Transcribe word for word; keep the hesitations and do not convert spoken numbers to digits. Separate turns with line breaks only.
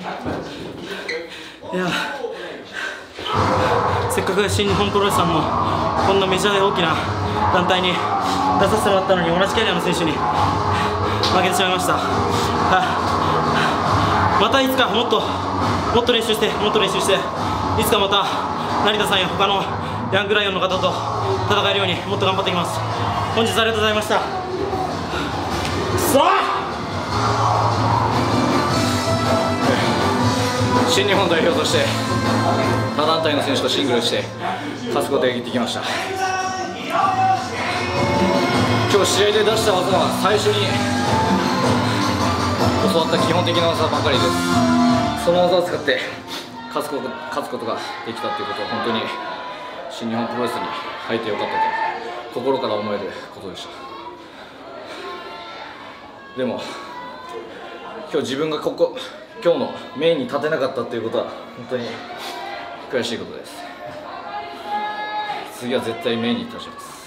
いやせっかく新日本プロレスさんのこんなメジャーで大きな団体に出させてもらったのに、同じキャリアの選手に負けてしまいました。またいつかもっともっと練習してもっと練習して、いつかまた成田さんや他のヤングライオンの方と戦えるようにもっと頑張っていきます。本日はありがとうございました。さあ
新日本代表として他団体の選手とシングルして勝つことができてきました。今日試合で出した技は最初に教わった基本的な技ばかりです。その技を使って勝つこと、勝つことができたということは本当に新日本プロレスに入ってよかったと心から思えることでした。でも今日自分がここ今日のメインに立てなかったということは本当に悔しいことです。次は絶対メインに立ちます。